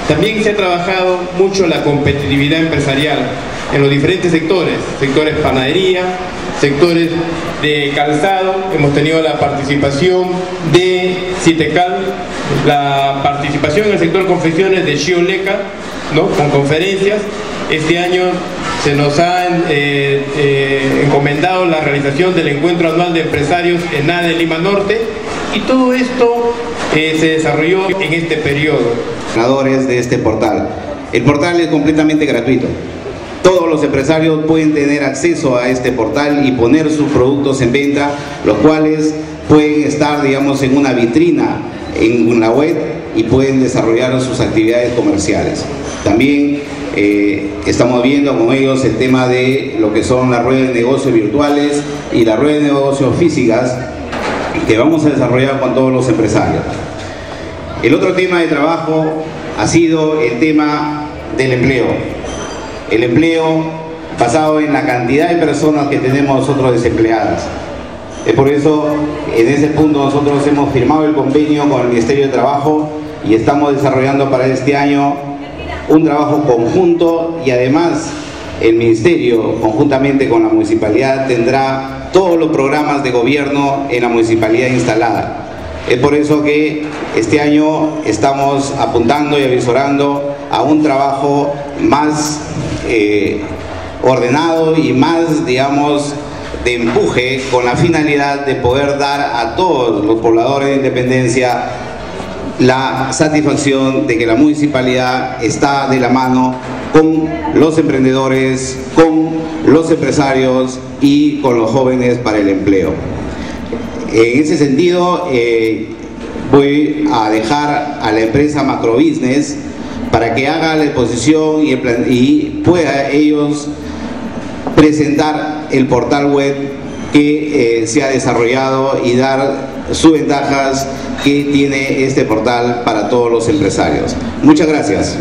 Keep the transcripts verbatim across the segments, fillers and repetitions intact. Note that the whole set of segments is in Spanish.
También se ha trabajado mucho la competitividad empresarial en los diferentes sectores, sectores panadería, sectores de calzado. Hemos tenido la participación de Citecal, la participación en el sector confecciones de Xioleca, ¿no?, con conferencias. Este año se nos ha eh, eh, encomendado la realización del encuentro anual de empresarios en A D E Lima Norte, y todo esto eh, se desarrolló en este periodo. De este portal. El portal es completamente gratuito. Todos los empresarios pueden tener acceso a este portal y poner sus productos en venta, los cuales pueden estar, digamos, en una vitrina en la web y pueden desarrollar sus actividades comerciales. También eh, estamos viendo con ellos el tema de lo que son las ruedas de negocios virtuales y las ruedas de negocios físicas que vamos a desarrollar con todos los empresarios. El otro tema de trabajo ha sido el tema del empleo. El empleo basado en la cantidad de personas que tenemos nosotros desempleadas. Es por eso, en ese punto nosotros hemos firmado el convenio con el Ministerio de Trabajo y estamos desarrollando para este año un trabajo conjunto, y además el Ministerio, conjuntamente con la Municipalidad, tendrá todos los programas de gobierno en la Municipalidad instalada. Es por eso que este año estamos apuntando y avisorando a un trabajo más eh, ordenado y más, digamos, de empuje, con la finalidad de poder dar a todos los pobladores de Independencia la satisfacción de que la municipalidad está de la mano con los emprendedores, con los empresarios y con los jóvenes para el empleo. En ese sentido, eh, voy a dejar a la empresa Macrobusiness para que haga la exposición y, el plan, y pueda ellos presentar el portal web que eh, se ha desarrollado y dar sus ventajas que tiene este portal para todos los empresarios. Muchas gracias.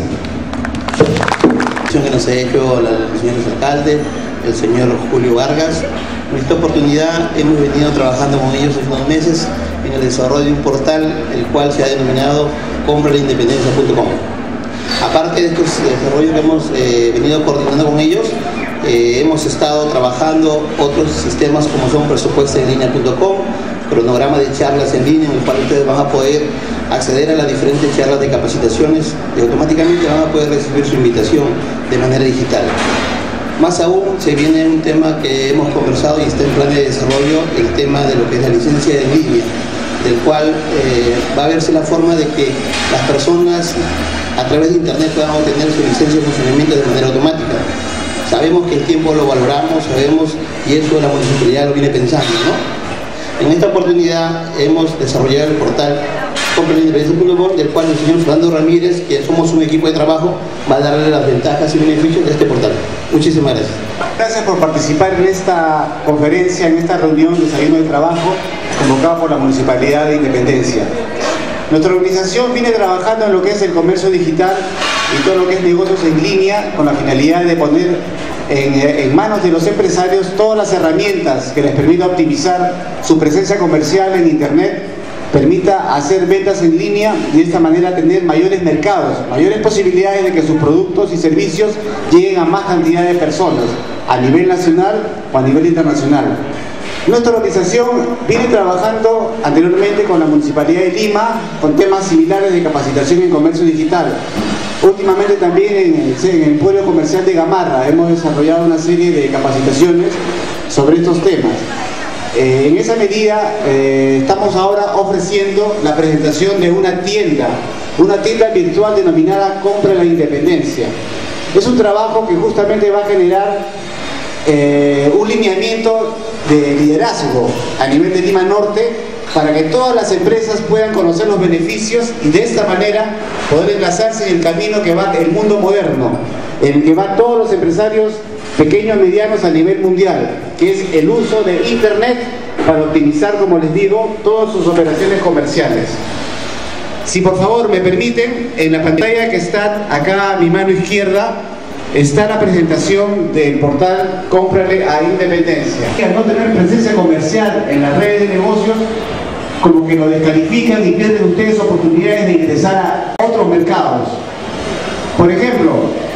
Que nos ha hecho el señor alcalde, el señor Julio Vargas. En esta oportunidad hemos venido trabajando con ellos en unos meses en el desarrollo de un portal, el cual se ha denominado compra la independencia punto com. Aparte de estos desarrollos que hemos eh, venido coordinando con ellos, eh, hemos estado trabajando otros sistemas como son presupuesto en línea punto com, cronograma de charlas en línea, en el cual ustedes van a poder acceder a las diferentes charlas de capacitaciones y automáticamente van a poder recibir su invitación de manera digital. Más aún, se viene un tema que hemos conversado y está en plan de desarrollo, el tema de lo que es la licencia en línea, del cual eh, va a verse la forma de que las personas a través de internet puedan obtener su licencia de funcionamiento de manera automática. Sabemos que el tiempo lo valoramos, sabemos, y eso la municipalidad lo viene pensando, ¿no? En esta oportunidad hemos desarrollado el portal compra la independencia punto com, del cual el señor Fernando Ramírez, que somos un equipo de trabajo, va a darle las ventajas y beneficios de este portal. Muchísimas gracias. Gracias por participar en esta conferencia, en esta reunión de desayuno de trabajo convocada por la Municipalidad de Independencia. Nuestra organización viene trabajando en lo que es el comercio digital y todo lo que es negocios en línea, con la finalidad de poner en, en manos de los empresarios todas las herramientas que les permitan optimizar su presencia comercial en internet, permita hacer ventas en línea y de esta manera tener mayores mercados, mayores posibilidades de que sus productos y servicios lleguen a más cantidad de personas, a nivel nacional o a nivel internacional. Nuestra organización viene trabajando anteriormente con la Municipalidad de Lima con temas similares de capacitación en comercio digital. Últimamente también en el, en el pueblo comercial de Gamarra hemos desarrollado una serie de capacitaciones sobre estos temas. Eh, en esa medida eh, estamos ahora ofreciendo la presentación de una tienda, una tienda virtual denominada Compra la Independencia. Es un trabajo que justamente va a generar eh, un lineamiento de liderazgo a nivel de Lima Norte para que todas las empresas puedan conocer los beneficios y de esta manera poder enlazarse en el camino que va el mundo moderno, en el que van todos los empresarios pequeños y medianos a nivel mundial, que es el uso de internet para optimizar, como les digo, todas sus operaciones comerciales. Si por favor me permiten, en la pantalla que está acá a mi mano izquierda está la presentación del portal Cómprale a Independencia. Al no tener presencia comercial en las redes de negocios, como que lo descalifican y pierden ustedes oportunidades de ingresar a otros mercados. Por ejemplo,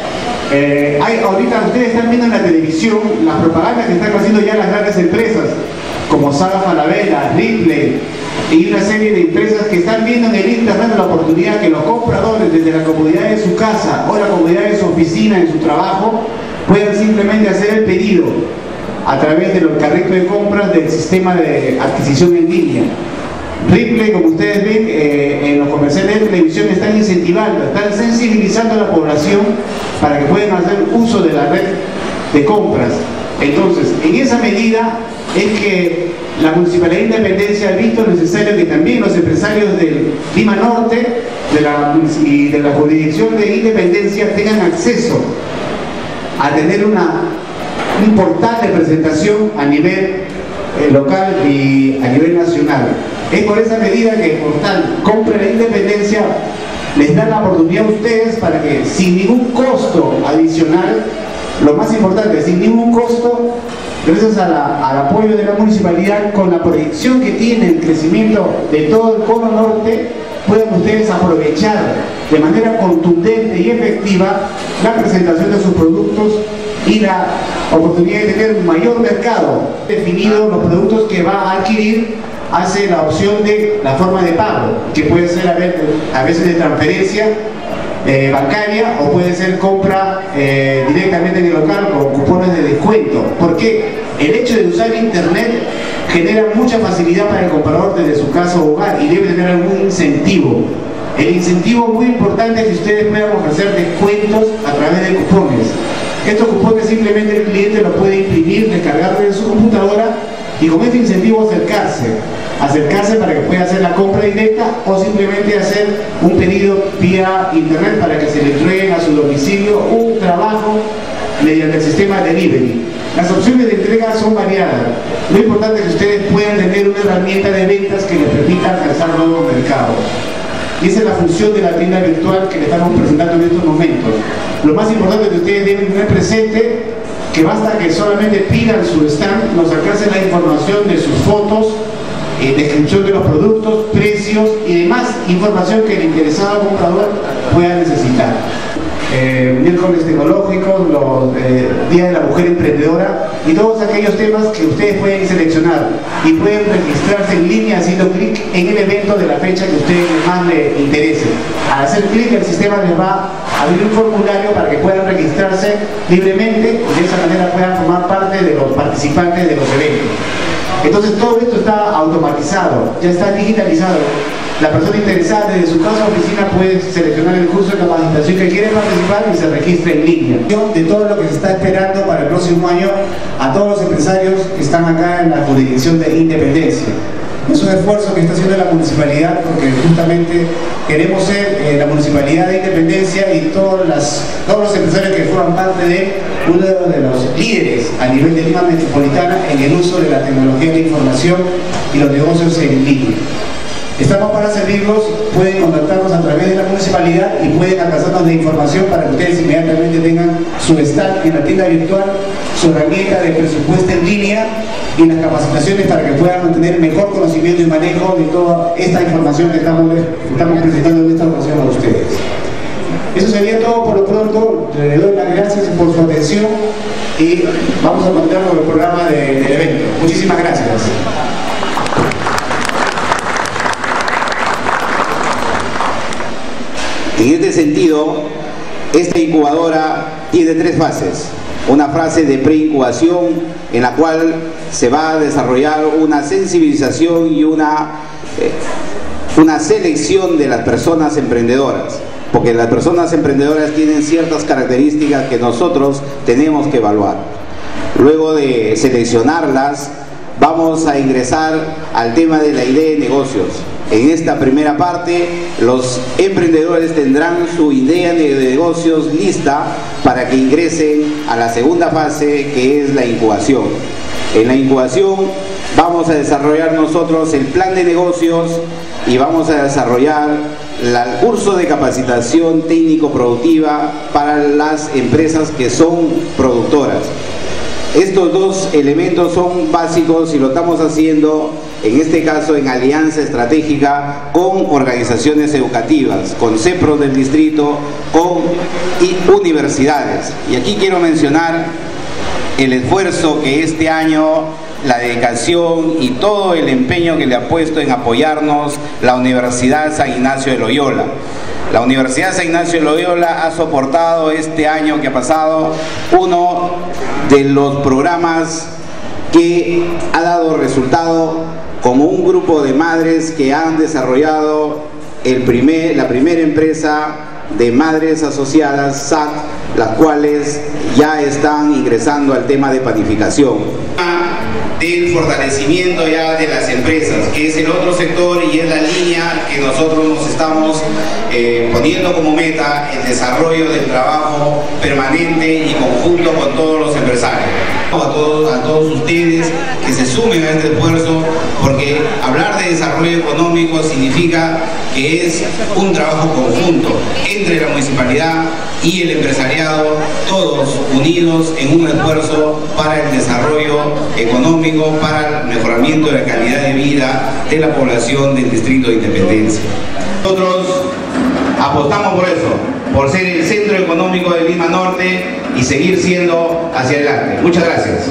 eh, hay, ahorita ustedes están viendo en la televisión las propagandas que están haciendo ya las grandes empresas, como Saga Falabella, Ripley, y una serie de empresas que están viendo en el internet la oportunidad que los compradores desde la comodidad de su casa o la comodidad de su oficina, en su trabajo, puedan simplemente hacer el pedido a través de los carritos de compras del sistema de adquisición en línea. Ripley, como ustedes ven, eh, en los comerciales de televisión están incentivando, están sensibilizando a la población para que puedan hacer uso de la red de compras. Entonces, en esa medida es que la Municipalidad de Independencia ha visto necesario que también los empresarios del Lima Norte de la, y de la jurisdicción de Independencia tengan acceso a tener una, un portal de presentación a nivel eh, local y a nivel nacional. Es por esa medida que el portal Compre la Independencia les da la oportunidad a ustedes para que sin ningún costo adicional, lo más importante, sin ningún costo, gracias a la, al apoyo de la municipalidad, con la proyección que tiene el crecimiento de todo el cono norte, puedan ustedes aprovechar de manera contundente y efectiva la presentación de sus productos y la oportunidad de tener un mayor mercado definido. Los productos que va a adquirir hace la opción de la forma de pago, que puede ser a veces de transferencia eh, bancaria o puede ser compra eh, directamente en el local con cupones de descuento, porque el hecho de usar internet genera mucha facilidad para el comprador desde su casa o hogar y debe tener algún incentivo. El incentivo muy importante es que ustedes puedan ofrecer descuentos a través de cupones. Estos cupones simplemente el cliente los puede imprimir, descargarlo en su computadora y con este incentivo acercarse, acercarse para que pueda hacer la compra directa o simplemente hacer un pedido vía internet para que se le entreguen a su domicilio un trabajo mediante el sistema delivery. Las opciones de entrega son variadas. Lo importante es que ustedes puedan tener una herramienta de ventas que les permita alcanzar nuevos mercados. Y esa es la función de la tienda virtual que le estamos presentando en estos momentos. Lo más importante es que ustedes deben tener presente que basta que solamente pidan su stand, nos alcance la información de sus fotos, eh, descripción de los productos, precios y demás información que el interesado comprador pueda necesitar. Eh, miércoles tecnológicos, los eh, Día de la Mujer Emprendedora y todos aquellos temas que ustedes pueden seleccionar y pueden registrarse en línea haciendo clic en el evento de la fecha que a ustedes más les interese. Al hacer clic, el sistema les va a abrir un formulario para que puedan registrarse libremente y de esa manera puedan formar parte de los participantes de los eventos. Entonces todo esto está automatizado, ya está digitalizado. La persona interesada desde su casa o oficina puede seleccionar el curso de capacitación que quiere participar y se registra en línea. De todo lo que se está esperando para el próximo año a todos los empresarios que están acá en la jurisdicción de Independencia. Es un esfuerzo que está haciendo la municipalidad porque justamente queremos ser eh, la municipalidad de Independencia y todos, las, todos los empresarios que forman parte de uno de los líderes a nivel de Lima Metropolitana en el uso de la tecnología de información y los negocios en línea. Estamos para servirlos, pueden contactarnos a través de la municipalidad y pueden alcanzarnos de información para que ustedes inmediatamente tengan su stand en la tienda virtual, su herramienta de presupuesto en línea y las capacitaciones para que puedan mantener mejor conocimiento y manejo de toda esta información que estamos, que estamos presentando en esta ocasión a ustedes. Eso sería todo por lo pronto. Le doy las gracias por su atención y vamos a continuar con el programa de, del evento. Muchísimas gracias. En este sentido, esta incubadora tiene tres fases. Una fase de preincubación en la cual se va a desarrollar una sensibilización y una, eh, una selección de las personas emprendedoras, porque las personas emprendedoras tienen ciertas características que nosotros tenemos que evaluar. Luego de seleccionarlas, vamos a ingresar al tema de la idea de negocios. En esta primera parte, los emprendedores tendrán su idea de negocios lista para que ingresen a la segunda fase, que es la incubación. En la incubación vamos a desarrollar nosotros el plan de negocios y vamos a desarrollar el curso de capacitación técnico-productiva para las empresas que son productoras. Estos dos elementos son básicos y lo estamos haciendo en este caso en alianza estratégica con organizaciones educativas, con CEPROS del distrito, con y universidades. Y aquí quiero mencionar el esfuerzo que este año, la dedicación y todo el empeño que le ha puesto en apoyarnos la Universidad San Ignacio de Loyola. La Universidad San Ignacio de Loyola ha soportado este año que ha pasado uno de los programas que ha dado resultado, como un grupo de madres que han desarrollado el primer, la primera empresa de madres asociadas, S A C, las cuales ya están ingresando al tema de panificación. Del fortalecimiento ya de las empresas, que es el otro sector y es la línea que nosotros nos estamos eh, poniendo como meta, el desarrollo del trabajo permanente y conjunto con todos los empresarios. A todos, a todos ustedes que se sumen a este esfuerzo, porque hablar de desarrollo económico significa que es un trabajo conjunto entre la municipalidad y el empresariado, todos unidos en un esfuerzo para el desarrollo económico, para el mejoramiento de la calidad de vida de la población del Distrito de Independencia. Nosotros apostamos por eso, por ser el centro económico de Lima Norte y seguir siendo hacia adelante. Muchas gracias.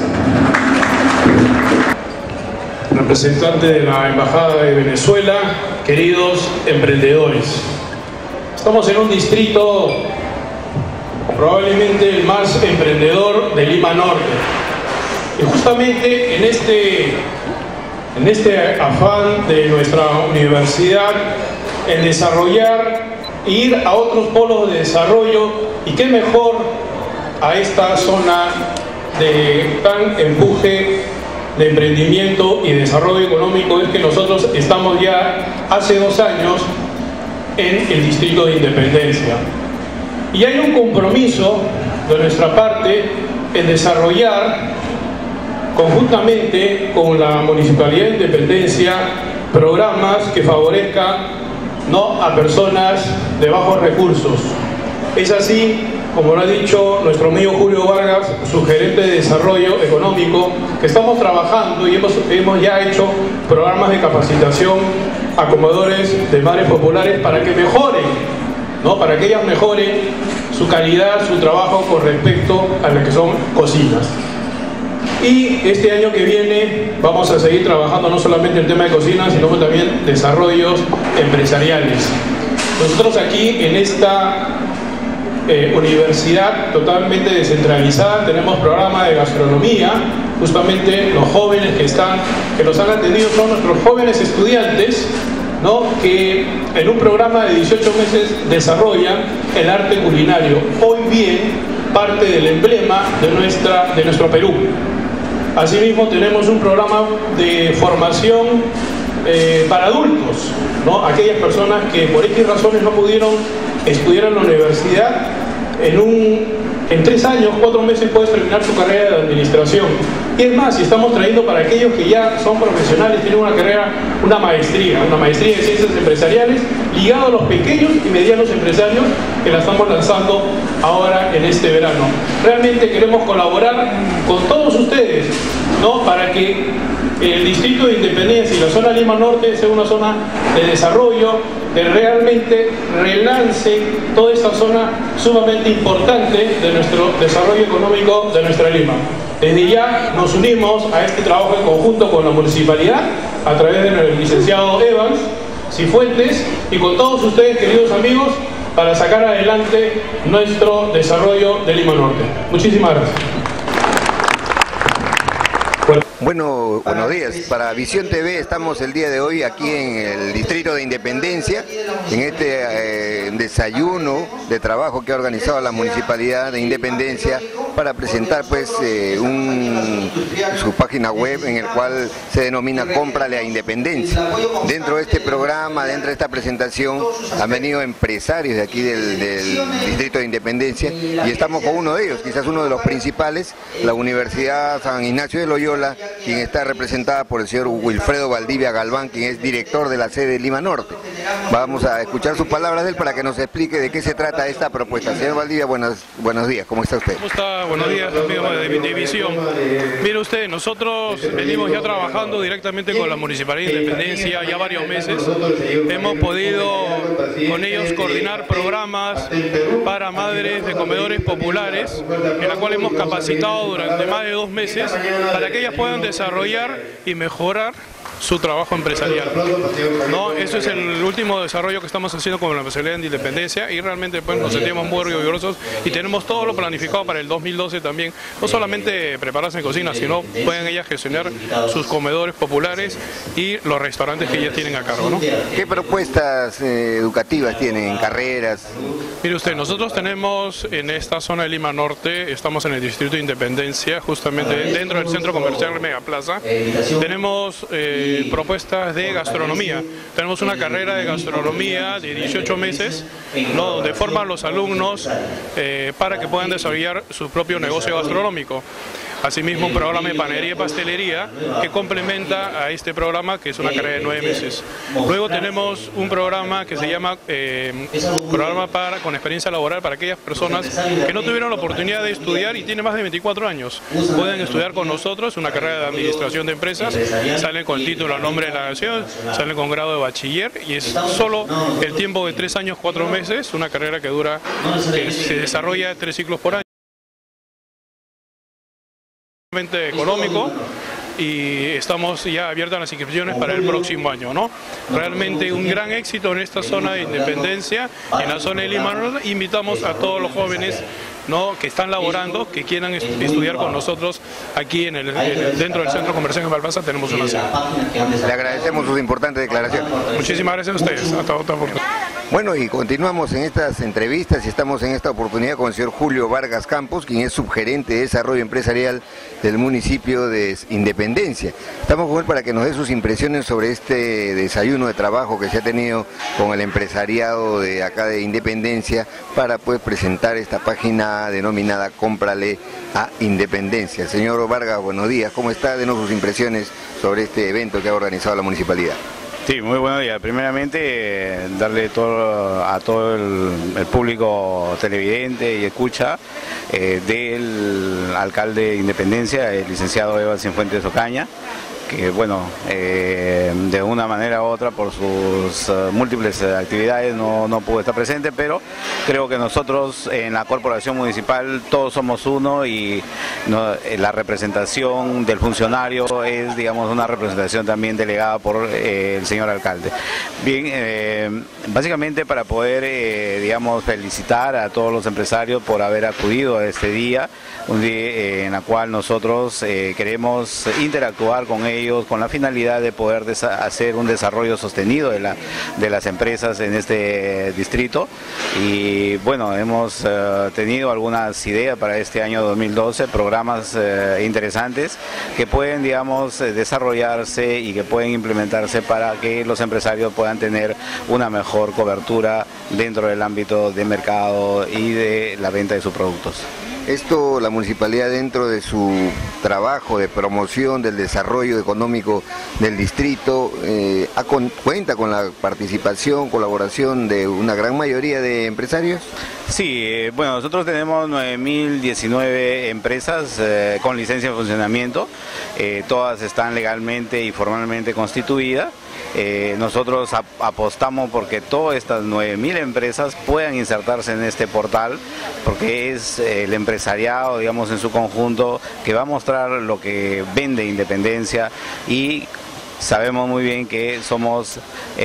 Representante de la Embajada de Venezuela, queridos emprendedores, estamos en un distrito probablemente el más emprendedor de Lima Norte, y justamente en este, en este afán de nuestra universidad en desarrollar e ir a otros polos de desarrollo, y qué mejor a esta zona de tan empuje de emprendimiento y desarrollo económico, es que nosotros estamos ya hace dos años en el Distrito de Independencia. Y hay un compromiso de nuestra parte en desarrollar conjuntamente con la Municipalidad de Independencia programas que favorezcan, ¿no?, a personas de bajos recursos. Es así, como lo ha dicho nuestro amigo Julio Vargas, su gerente de desarrollo económico, que estamos trabajando y hemos, hemos ya hecho programas de capacitación a comedores de madres populares para que mejoren, ¿no?, para que ellas mejoren su calidad, su trabajo con respecto a lo que son cocinas. Y este año que viene vamos a seguir trabajando no solamente en el tema de cocina, sino también desarrollos empresariales. Nosotros aquí en esta eh, universidad totalmente descentralizada tenemos programa de gastronomía. Justamente los jóvenes que están, que nos han atendido son nuestros jóvenes estudiantes, ¿no?, que en un programa de dieciocho meses desarrollan el arte culinario, hoy bien parte del emblema de, nuestra, de nuestro Perú. Asimismo tenemos un programa de formación eh, para adultos, ¿no?, aquellas personas que por X razones no pudieron estudiar en la universidad. En, un, en tres años, cuatro meses puedes terminar tu carrera de administración. Y es más, si estamos trayendo para aquellos que ya son profesionales, tienen una carrera, una maestría, una maestría en ciencias empresariales, ligado a los pequeños y medianos empresarios, que la estamos lanzando ahora en este verano. Realmente queremos colaborar con todos ustedes, ¿no?, para que el Distrito de Independencia y la zona Lima Norte sea una zona de desarrollo, que realmente relance toda esta zona sumamente importante de nuestro desarrollo económico de nuestra Lima. Desde ya nos unimos a este trabajo en conjunto con la municipalidad a través del licenciado Evans Cifuentes y con todos ustedes, queridos amigos, para sacar adelante nuestro desarrollo de Lima Norte. Muchísimas gracias. Bueno, buenos días. Para Visión T V estamos el día de hoy aquí en el Distrito de Independencia, en este eh, desayuno de trabajo que ha organizado la Municipalidad de Independencia para presentar pues eh, un, su página web en el cual se denomina Cómprale a Independencia. Dentro de este programa, dentro de esta presentación, han venido empresarios de aquí del, del Distrito de Independencia y estamos con uno de ellos, quizás uno de los principales, la Universidad San Ignacio de Loyola, Española, quien está representada por el señor Wilfredo Valdivia Galván, quien es director de la sede de Lima Norte. Vamos a escuchar sus palabras de él para que nos explique de qué se trata esta propuesta. Señor Valdivia, buenos, buenos días, ¿cómo está usted? ¿Cómo está? Buenos días, amigos de División. Mire usted, nosotros venimos ya trabajando directamente con la Municipalidad de Independencia ya varios meses. Hemos podido con ellos coordinar programas para madres de comedores populares, en la cual hemos capacitado durante más de dos meses para que ellas puedan desarrollar y mejorar su trabajo empresarial, ¿no? Eso es el último desarrollo que estamos haciendo con la Municipalidad de Independencia y realmente pues, nos sentimos muy orgullosos y tenemos todo lo planificado para el dos mil doce también, no solamente prepararse en cocina, sino pueden ellas gestionar sus comedores populares y los restaurantes que ellas tienen a cargo, ¿no? ¿Qué propuestas eh, educativas tienen, carreras? Mire usted, nosotros tenemos en esta zona de Lima Norte, estamos en el distrito de Independencia, justamente dentro del centro comercial Megaplaza, tenemos eh, propuestas de gastronomía. Tenemos una carrera de gastronomía de dieciocho meses, ¿no? Donde forman los alumnos eh, para que puedan desarrollar su propio negocio gastronómico. Asimismo, un programa de panadería y pastelería que complementa a este programa, que es una carrera de nueve meses. Luego tenemos un programa que se llama eh, programa para con experiencia laboral para aquellas personas que no tuvieron la oportunidad de estudiar y tienen más de veinticuatro años. Pueden estudiar con nosotros una carrera de administración de empresas, salen con el título a nombre de la nación, salen con grado de bachiller y es solo el tiempo de tres años, cuatro meses, una carrera que dura, que se desarrolla tres ciclos por año. Económico y estamos ya abiertas las inscripciones para el próximo año, ¿no? Realmente un gran éxito en esta zona de Independencia, en la zona de Lima Norte. Invitamos a todos los jóvenes, ¿no?, que están laborando, que quieran estudiar con nosotros aquí en el, en, dentro del Centro Comercial de Malpasa tenemos una sede. Le agradecemos sus importantes declaraciones. Muchísimas gracias a ustedes. Hasta otra oportunidad. Bueno, y continuamos en estas entrevistas y estamos en esta oportunidad con el señor Julio Vargas Campos, quien es subgerente de desarrollo empresarial del municipio de Independencia. Estamos con él para que nos dé sus impresiones sobre este desayuno de trabajo que se ha tenido con el empresariado de acá de Independencia para pues presentar esta página denominada Cómprale a Independencia. Señor Vargas, buenos días, ¿cómo está? Denos sus impresiones sobre este evento que ha organizado la municipalidad. Sí, muy buenos días. Primeramente, eh, darle todo, a todo el, el público televidente y escucha eh, del alcalde de Independencia, el licenciado Eva Cienfuentes Ocaña, que bueno, eh, de una manera u otra por sus uh, múltiples uh, actividades no, no pudo estar presente, pero creo que nosotros en la corporación municipal todos somos uno y no, eh, la representación del funcionario es, digamos, una representación también delegada por eh, el señor alcalde. Bien, eh, básicamente para poder, eh, digamos, felicitar a todos los empresarios por haber acudido a este día, un día eh, en el cual nosotros eh, queremos interactuar con ellos con la finalidad de poder hacer un desarrollo sostenido de, la, de las empresas en este distrito. Y bueno, hemos uh, tenido algunas ideas para este año dos mil doce, programas uh, interesantes que pueden, digamos, desarrollarse y que pueden implementarse para que los empresarios puedan tener una mejor cobertura dentro del ámbito de mercado y de la venta de sus productos. Esto, la municipalidad, dentro de su trabajo de promoción del desarrollo económico del distrito, eh, con, cuenta con la participación, colaboración de una gran mayoría de empresarios. Sí, eh, bueno, nosotros tenemos nueve mil diecinueve empresas eh, con licencia de funcionamiento, eh, todas están legalmente y formalmente constituidas. Eh, nosotros ap apostamos porque todas estas nueve mil empresas puedan insertarse en este portal, porque es eh, el empresariado, digamos, en su conjunto, que va a mostrar lo que vende Independencia y sabemos muy bien que somos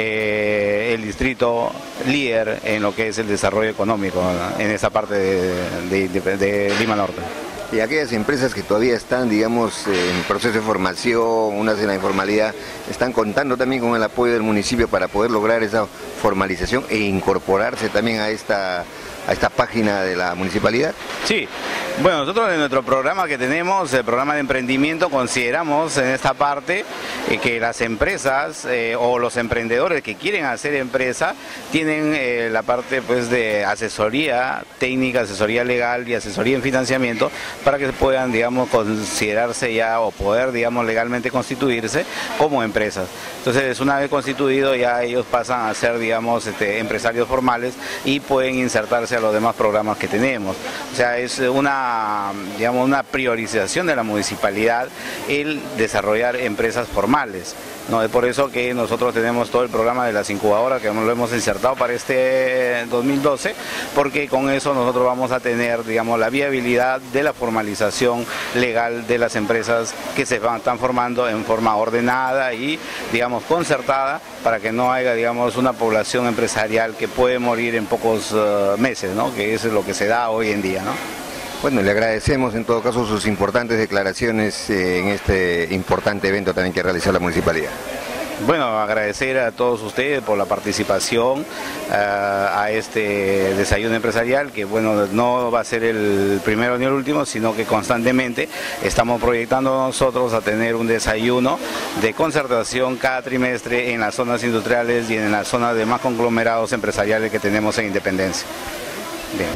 eh, el distrito líder en lo que es el desarrollo económico en esa parte de, de, de, de Lima Norte. Y aquellas empresas que todavía están, digamos, en proceso de formación, unas en la informalidad, están contando también con el apoyo del municipio para poder lograr esa formalización e incorporarse también a esta a esta página de la municipalidad? Sí, bueno, nosotros en nuestro programa que tenemos, el programa de emprendimiento, consideramos en esta parte eh, que las empresas eh, o los emprendedores que quieren hacer empresa tienen eh, la parte pues de asesoría técnica, asesoría legal y asesoría en financiamiento para que puedan, digamos, considerarse ya o poder, digamos, legalmente constituirse como empresas. Entonces, una vez constituido ya ellos pasan a ser, digamos, este, empresarios formales y pueden insertarse a los demás programas que tenemos. O sea, es una, digamos, una priorización de la municipalidad el desarrollar empresas formales, ¿no? Es por eso que nosotros tenemos todo el programa de las incubadoras que lo hemos insertado para este dos mil doce, porque con eso nosotros vamos a tener, digamos, la viabilidad de la formalización legal de las empresas que se van, están formando en forma ordenada y, digamos, concertada, para que no haya, digamos, una población empresarial que puede morir en pocos uh, meses, ¿no? Que eso es lo que se da hoy en día, ¿no? Bueno, le agradecemos en todo caso sus importantes declaraciones eh, en este importante evento también que realiza la municipalidad. Bueno, agradecer a todos ustedes por la participación uh, a este desayuno empresarial, que bueno, no va a ser el primero ni el último, sino que constantemente estamos proyectando nosotros a tener un desayuno de concertación cada trimestre en las zonas industriales y en las zonas de más conglomerados empresariales que tenemos en Independencia. Bien.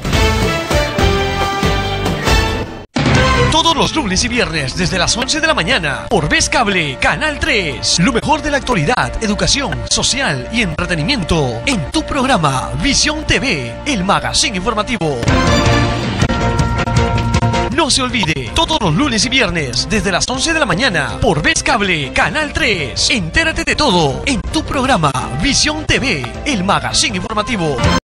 Todos los lunes y viernes desde las once de la mañana por Vez Cable, Canal tres. Lo mejor de la actualidad, educación, social y entretenimiento en tu programa Visión T V, el magazine informativo. No se olvide, todos los lunes y viernes desde las once de la mañana por Vez Cable, Canal tres. Entérate de todo en tu programa Visión T V, el magazine informativo.